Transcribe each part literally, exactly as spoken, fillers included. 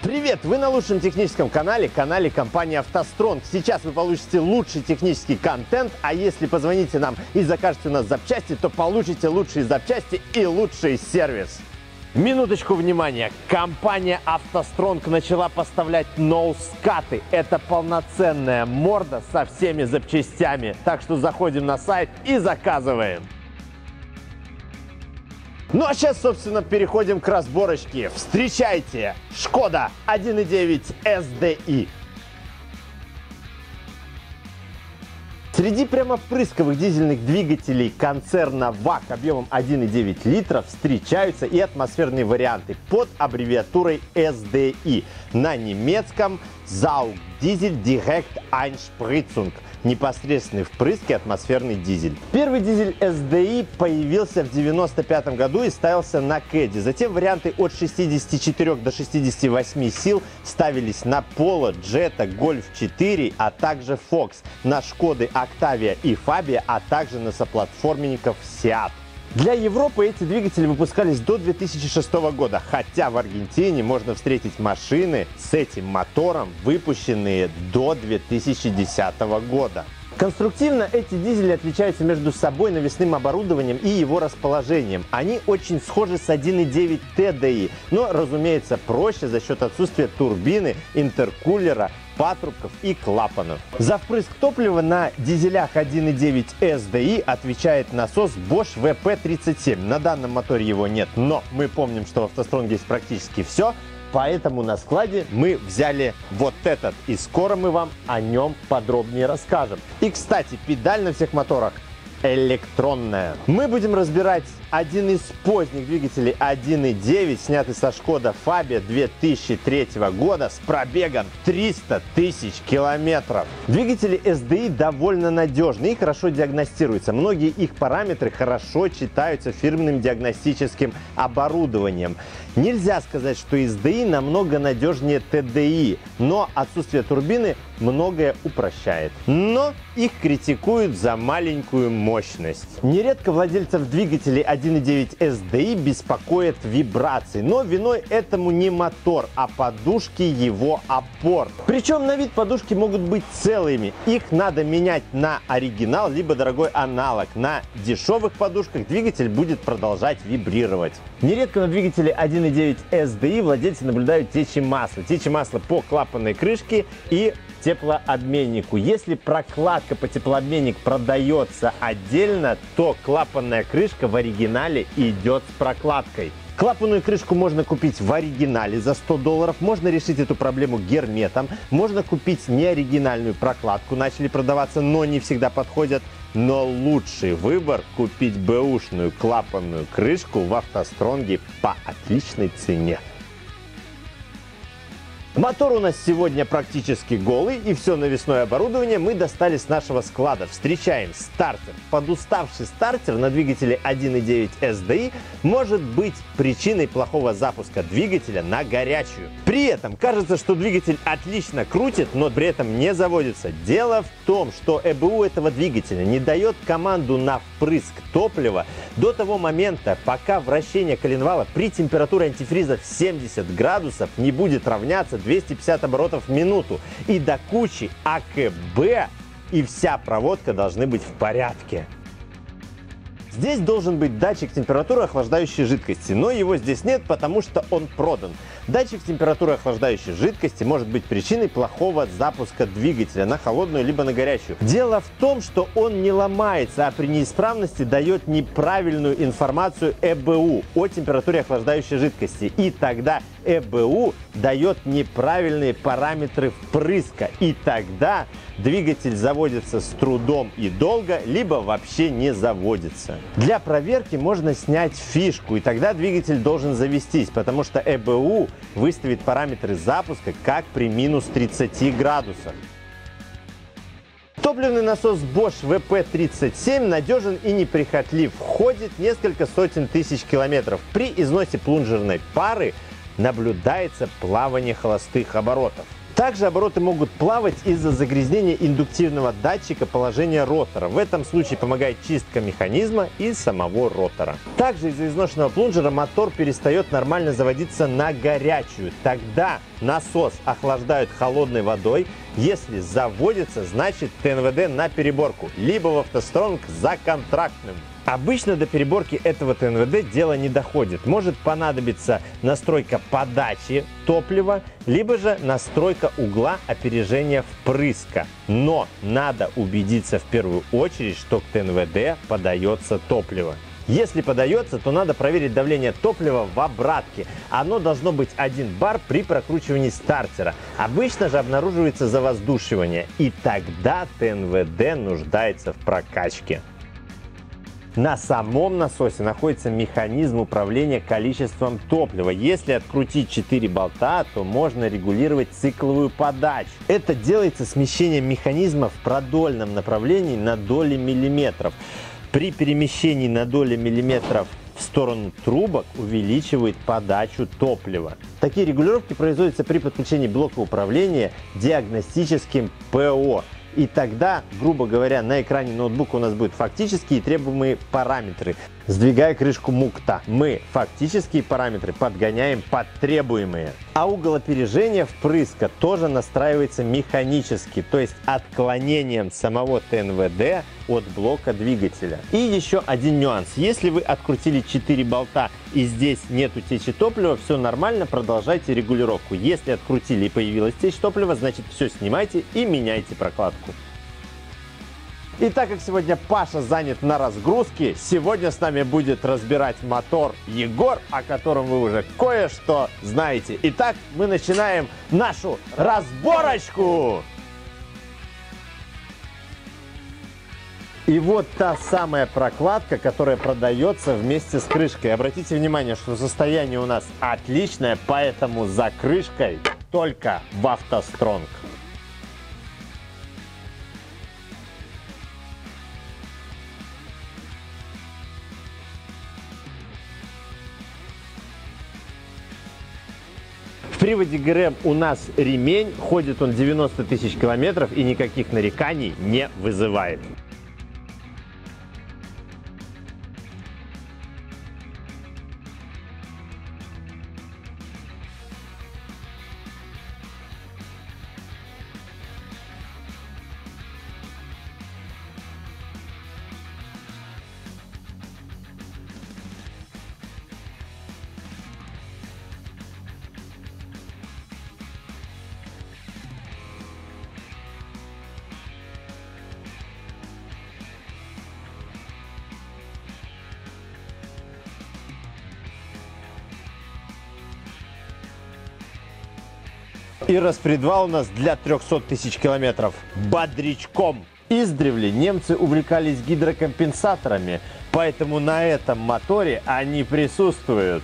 Привет! Вы на лучшем техническом канале, канале компании «АвтоСтронг». Сейчас вы получите лучший технический контент, а если позвоните нам и закажете у нас запчасти, то получите лучшие запчасти и лучший сервис. Минуточку внимания! Компания «АвтоСтронг» начала поставлять ноускаты. Это полноценная морда со всеми запчастями. Так что заходим на сайт и заказываем. Ну а сейчас, собственно, переходим к разборочке. Встречайте! Шкода один и девять эс дэ и. Среди прямопрысковых дизельных двигателей концерна вак объемом один и девять литров встречаются и атмосферные варианты под аббревиатурой эс дэ и. На немецком Saugdiesel Direct Einspritzung. Непосредственный впрыск и атмосферный дизель. Первый дизель эс дэ и появился в девяносто пятом году и ставился на Кэдди. Затем варианты от шестидесяти четырёх до шестидесяти восьми сил ставились на Polo, Jetta, Golf четыре, а также Fox, на Шкоды Octavia и Fabia, а также на соплатформенников Seat. Для Европы эти двигатели выпускались до две тысячи шестого года, хотя в Аргентине можно встретить машины с этим мотором, выпущенные до две тысячи десятого года. Конструктивно эти дизели отличаются между собой навесным оборудованием и его расположением. Они очень схожи с один и девять тэ дэ и, но, разумеется, проще за счет отсутствия турбины, интеркулера, патрубков и клапанов. За впрыск топлива на дизелях один и девять эс дэ и отвечает насос Bosch вэ пэ тридцать семь. На данном моторе его нет, но мы помним, что в «АвтоСтронг» есть практически все. Поэтому на складе мы взяли вот этот, и скоро мы вам о нем подробнее расскажем. И, кстати, педаль на всех моторах электронная. Мы будем разбирать один из поздних двигателей один и девять, снятый со Шкода Fabia две тысячи третьего года с пробегом триста тысяч километров. Двигатели эс дэ и довольно надежны и хорошо диагностируются. Многие их параметры хорошо читаются фирменным диагностическим оборудованием. Нельзя сказать, что эс дэ и намного надежнее тэ дэ и, но отсутствие турбины многое упрощает. Но их критикуют за маленькую мощность. Нередко владельцев двигателей один и девять эс дэ и беспокоят вибрации, но виной этому не мотор, а подушки его опор. Причем на вид подушки могут быть целыми. Их надо менять на оригинал, либо дорогой аналог. На дешевых подушках двигатель будет продолжать вибрировать. Нередко на двигателе один и девять эс дэ и владельцы наблюдают течи масла. Течи масла по клапанной крышке и теплообменнику. Если прокладка по теплообменник продается отдельно, то клапанная крышка в оригинале идет с прокладкой. Клапанную крышку можно купить в оригинале за сто долларов, можно решить эту проблему герметом, можно купить неоригинальную прокладку, начали продаваться, но не всегда подходят. Но лучший выбор — купить бэушную клапанную крышку в «АвтоСтронге» по отличной цене. Мотор у нас сегодня практически голый, и все навесное оборудование мы достали с нашего склада. Встречаем стартер. Подуставший стартер на двигателе один и девять эс дэ и может быть причиной плохого запуска двигателя на горячую. При этом кажется, что двигатель отлично крутит, но при этом не заводится. Дело в том, что э бэ у этого двигателя не дает команду на впрыск топлива до того момента, пока вращение коленвала при температуре антифриза в семьдесят градусов не будет равняться двести пятьдесят оборотов в минуту. И до кучи а ка бэ и вся проводка должны быть в порядке. Здесь должен быть датчик температуры охлаждающей жидкости, но его здесь нет, потому что он продан. Датчик температуры охлаждающей жидкости может быть причиной плохого запуска двигателя на холодную либо на горячую. Дело в том, что он не ломается, а при неисправности дает неправильную информацию э бэ у о температуре охлаждающей жидкости. И тогда э бэ у дает неправильные параметры впрыска. И тогда двигатель заводится с трудом и долго, либо вообще не заводится. Для проверки можно снять фишку, и тогда двигатель должен завестись, потому что э бэ у выставит параметры запуска как при минус тридцати градусах. Топливный насос Bosch вэ пэ тридцать семь надежен и неприхотлив, ходит несколько сотен тысяч километров. При износе плунжерной пары наблюдается плавание холостых оборотов. Также обороты могут плавать из-за загрязнения индуктивного датчика положения ротора. В этом случае помогает чистка механизма и самого ротора. Также из-за изношенного плунжера мотор перестает нормально заводиться на горячую. Тогда насос охлаждают холодной водой. Если заводится, значит ТНВД на переборку, либо в автостронг за контрактным. Обычно до переборки этого ТНВД дело не доходит. Может понадобиться настройка подачи топлива, либо же настройка угла опережения впрыска. Но надо убедиться в первую очередь, что к ТНВД подается топливо. Если подается, то надо проверить давление топлива в обратке. Оно должно быть один бар при прокручивании стартера. Обычно же обнаруживается завоздушивание, и тогда ТНВД нуждается в прокачке. На самом насосе находится механизм управления количеством топлива. Если открутить четыре болта, то можно регулировать цикловую подачу. Это делается смещением механизма в продольном направлении на доли миллиметров. При перемещении на доли миллиметров в сторону трубок увеличивает подачу топлива. Такие регулировки производятся при подключении блока управления диагностическим ПО. И тогда, грубо говоря, на экране ноутбука у нас будут фактические и требуемые параметры. Сдвигая крышку мукта, мы фактические параметры подгоняем под требуемые. А угол опережения впрыска тоже настраивается механически, то есть отклонением самого ТНВД от блока двигателя. И еще один нюанс. Если вы открутили четыре болта и здесь нет утечи топлива, все нормально, продолжайте регулировку. Если открутили и появилась течь топлива, значит все снимайте и меняйте прокладку. И так как сегодня Паша занят на разгрузке, сегодня с нами будет разбирать мотор Егор, о котором вы уже кое-что знаете. Итак, мы начинаем нашу разборочку! И вот та самая прокладка, которая продается вместе с крышкой. Обратите внимание, что состояние у нас отличное, поэтому за крышкой только в автостронг. В приводе ГРМ у нас ремень, ходит он девяносто тысяч километров и никаких нареканий не вызывает. И распредвал у нас для трёхсот тысяч километров бодрячком. Издревле немцы увлекались гидрокомпенсаторами, поэтому на этом моторе они присутствуют.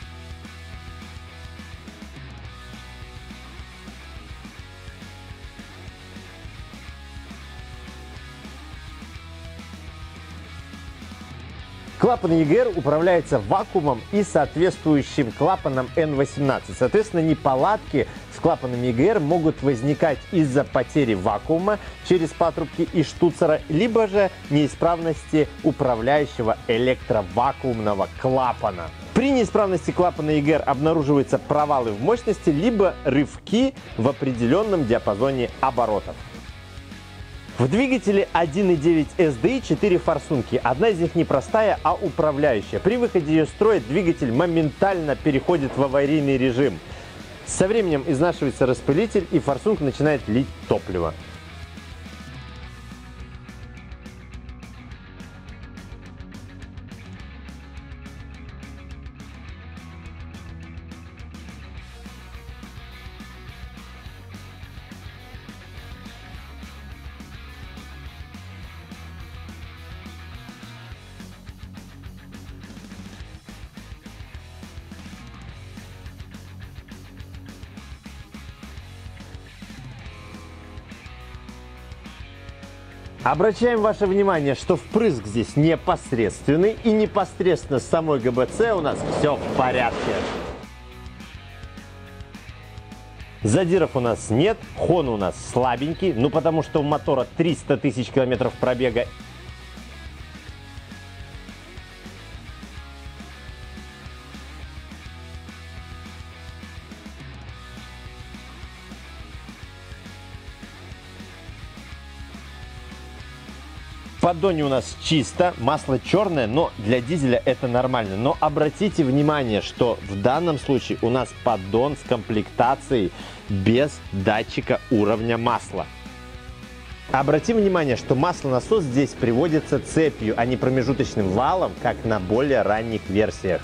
Клапан и ГР управляется вакуумом и соответствующим клапаном эн восемнадцать. Соответственно, неполадки с клапаном и ГР могут возникать из-за потери вакуума через патрубки и штуцера, либо же неисправности управляющего электровакуумного клапана. При неисправности клапана и ГР обнаруживаются провалы в мощности, либо рывки в определенном диапазоне оборотов. В двигателе один и девять эс дэ и четыре форсунки. Одна из них не простая, а управляющая. При выходе ее из строя двигатель моментально переходит в аварийный режим. Со временем изнашивается распылитель, и форсунка начинает лить топливо. Обращаем ваше внимание, что впрыск здесь непосредственный, и непосредственно с самой ГБЦ у нас все в порядке. Задиров у нас нет, хон у нас слабенький, ну потому что у мотора триста тысяч километров пробега. В поддоне у нас чисто, масло черное, но для дизеля это нормально. Но обратите внимание, что в данном случае у нас поддон с комплектацией без датчика уровня масла. Обратим внимание, что маслонасос здесь приводится цепью, а не промежуточным валом, как на более ранних версиях.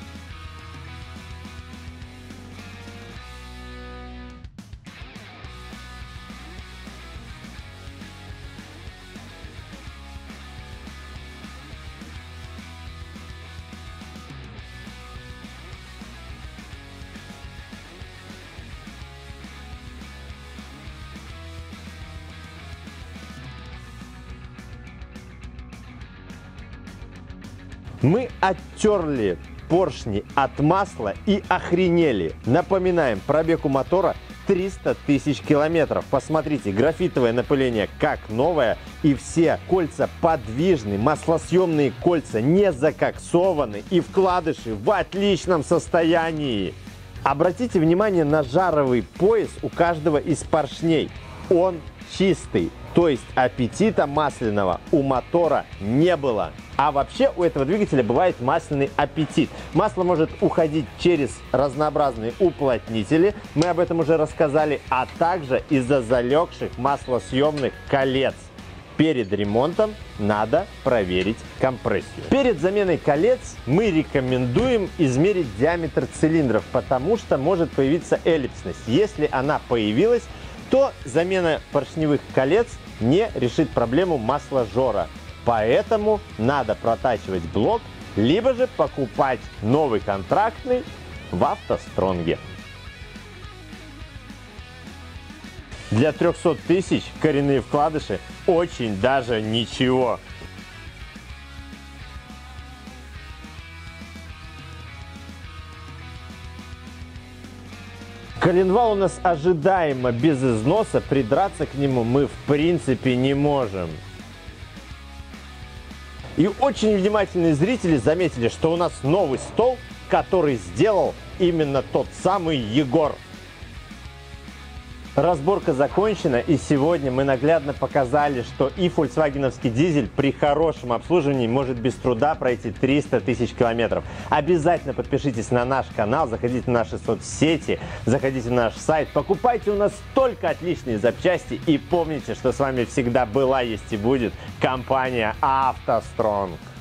Мы оттерли поршни от масла и охренели. Напоминаем, пробег у мотора триста тысяч километров. Посмотрите, графитовое напыление как новое, и все кольца подвижны, маслосъемные кольца не закоксованы и вкладыши в отличном состоянии. Обратите внимание на жаровый пояс у каждого из поршней. Он чистый, то есть аппетита масляного у мотора не было. А вообще у этого двигателя бывает масляный аппетит. Масло может уходить через разнообразные уплотнители, мы об этом уже рассказали, а также из-за залегших маслосъемных колец. Перед ремонтом надо проверить компрессию. Перед заменой колец мы рекомендуем измерить диаметр цилиндров, потому что может появиться эллипсность. Если она появилась, то замена поршневых колец не решит проблему масложора. Поэтому надо протачивать блок, либо же покупать новый контрактный в автостронге. Для трёхсот тысяч коренные вкладыши очень даже ничего. Коленвал у нас ожидаемо без износа, придраться к нему мы в принципе не можем. И очень внимательные зрители заметили, что у нас новый стол, который сделал именно тот самый Егор. Разборка закончена, и сегодня мы наглядно показали, что и фольксвагеновский дизель при хорошем обслуживании может без труда пройти триста тысяч километров. Обязательно подпишитесь на наш канал, заходите на наши соцсети, заходите на наш сайт, покупайте у нас только отличные запчасти и помните, что с вами всегда была, есть и будет компания автостронг.